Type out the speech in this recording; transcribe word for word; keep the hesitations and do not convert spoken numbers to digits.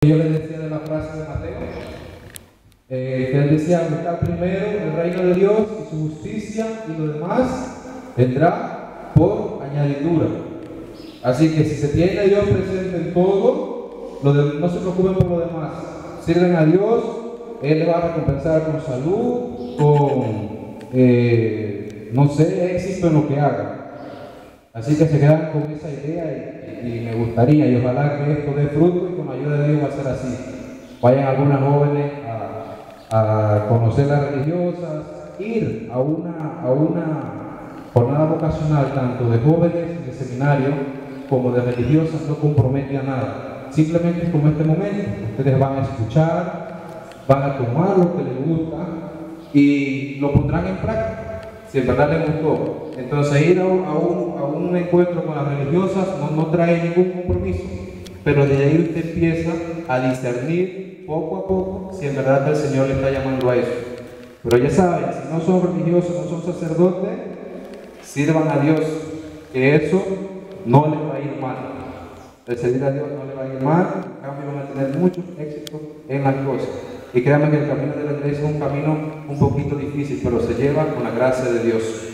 Yo les decía de la frase de Mateo, eh, que él decía: buscar primero el reino de Dios y su justicia, y lo demás vendrá por añadidura. Así que si se tiene a Dios presente en todo, lo de, no se preocupen por lo demás. Sirven a Dios, Él le va a recompensar con salud, con, eh, no sé, éxito en lo que haga. Así que se quedan con esa idea y, y me gustaría, y ojalá que esto dé fruto, y con la ayuda de Dios va a ser así. Vayan algunas jóvenes a, a conocer las religiosas, ir a una, a una jornada vocacional, tanto de jóvenes de seminario como de religiosas, no compromete a nada. Simplemente como este momento, ustedes van a escuchar, van a tomar lo que les gusta y lo pondrán en práctica, si en verdad les gustó. Entonces ir a un, a un, a un encuentro con las religiosas no, no trae ningún compromiso, pero desde ahí usted empieza a discernir poco a poco si en verdad el Señor le está llamando a eso. Pero ya saben, si no son religiosos, no son sacerdotes, sirvan a Dios, que eso no les va a ir mal. El servir a Dios no les va a ir mal, en cambio van a tener mucho éxito en las cosas. Y créanme que el camino de la iglesia es un camino un poquito difícil, pero se lleva con la gracia de Dios.